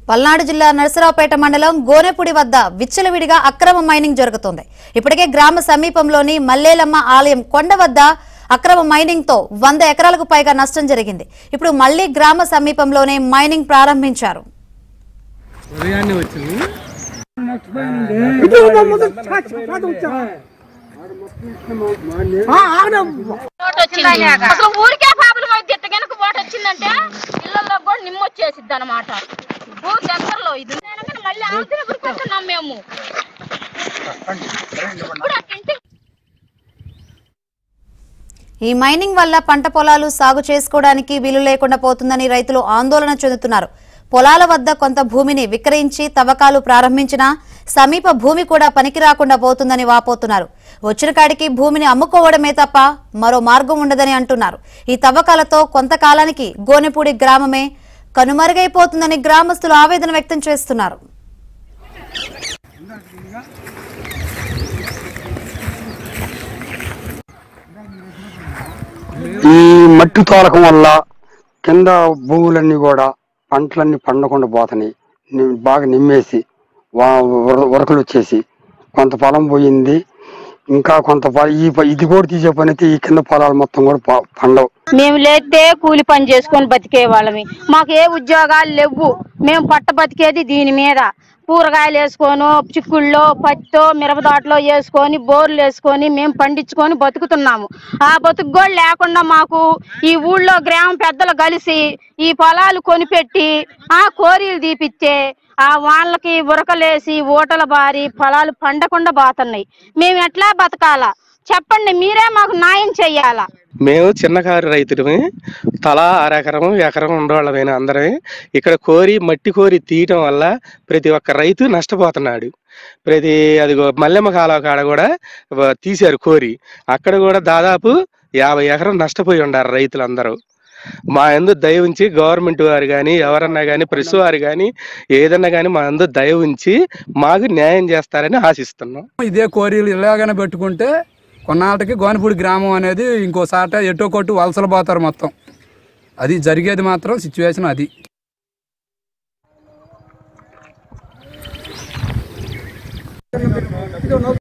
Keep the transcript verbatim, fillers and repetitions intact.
పల్నాడు జిల్లా నరసరావుపేట మండలం గోనెపుడి వద్ద విచ్చలవిడిగా అక్రమ మైనింగ్ జరుగుతోంది. ఇప్పటికే గ్రామ సమీపంలోని మల్లేలమ్మ ఆలయం కొండ వద్ద అక్రమ మైనింగ్ తో వంద ఎకరాలకు పైగా నష్టం జరిగింది. ఇప్పుడు మళ్లీ గ్రామ సమీపంలోనే మైనింగ్ ప్రారంభించారు. ఈ మైనింగ్ వల్ల పంట పొలాలు సాగు చేసుకోవడానికి వీలు లేకుండా పోతుందని రైతులు ఆందోళన చెందుతున్నారు. పొలాల వద్ద కొంత భూమిని విక్రయించి తవ్వకాలు ప్రారంభించినా సమీప భూమి కూడా పనికి రాకుండా పోతుందని వాపోతున్నారు. వచ్చిన కాడికి భూమిని అమ్ముకోవడమే తప్ప మరో మార్గం ఉండదని అంటున్నారు. ఈ తవ్వకాలతో కొంతకాలానికి గోనెపూడి గ్రామమే కనుమరుగైపోతుందని గ్రామస్తులు ఆవేదన వ్యక్తం చేస్తున్నారు. ఈ మట్టి తోలకం వల్ల కింద భూములన్నీ కూడా పంటలన్నీ పండకుండా పోతున్నాయి. బాగా నిమ్మేసి ఉరకలు వచ్చేసి కొంత పొలం పోయింది. ఇంకా కొంత ఈ ఇది కూడా తీసే పని అయితే ఈ కింద పొలాలు మొత్తం కూడా పండవు. మేము లేతే కూలి పని చేసుకొని బతికే వాళ్ళమి. మాకు ఏ ఉద్యోగాలు లేవు. మేము పట్ట బతికేది దీని మీద. కూరగాయలు వేసుకొని చిక్కుళ్ళో పత్తితో మిరపదాట్లో వేసుకొని బోర్లు వేసుకొని మేము పండించుకొని బతుకుతున్నాము. ఆ బతుకు కూడా లేకుండా మాకు ఈ ఊళ్ళో గ్రామ పెద్దలు కలిసి ఈ పొలాలు కొనిపెట్టి ఆ కోరీలు తీపిచ్చే ఆ వాళ్ళకి ఉరకలేసి ఊటల బారి పొలాలు పండకుండా పోతున్నాయి. మేము ఎట్లా బతకాలా చెప్పండి, మీరే మాకు న్యాయం చెయ్యాలా. మేము చిన్నకారు రైతులమే, తలా అరెకరం ఎకరం ఉండేవాళ్ళమైనా అందరమే. ఇక్కడ కోరి మట్టి కోరి తీయటం వల్ల ప్రతి ఒక్క రైతు నష్టపోతున్నాడు. ప్రతి అది మల్లెమ్మ కాలువ కాడ కూడా తీశారు కోరి, అక్కడ కూడా దాదాపు యాభై ఎకరం నష్టపోయి ఉన్నారు రైతులందరూ. మా యందు దయ ఉంచి గవర్నమెంట్ వారు కానీ ఎవరన్నా కానీ ప్రెస్ వారు కానీ ఏదన్నా కానీ మా యందు దయ ఉంచి మాకు న్యాయం చేస్తారని ఆశిస్తున్నాం. ఇదే కోరీలు ఇలాగనే పెట్టుకుంటే కొన్నాళ్ళకి గోనెపూడి గ్రామం అనేది ఇంకోసాట ఎటో కొట్టు వలసలు పోతారు మొత్తం. అది జరిగేది మాత్రం సిచ్యువేషన్ అది.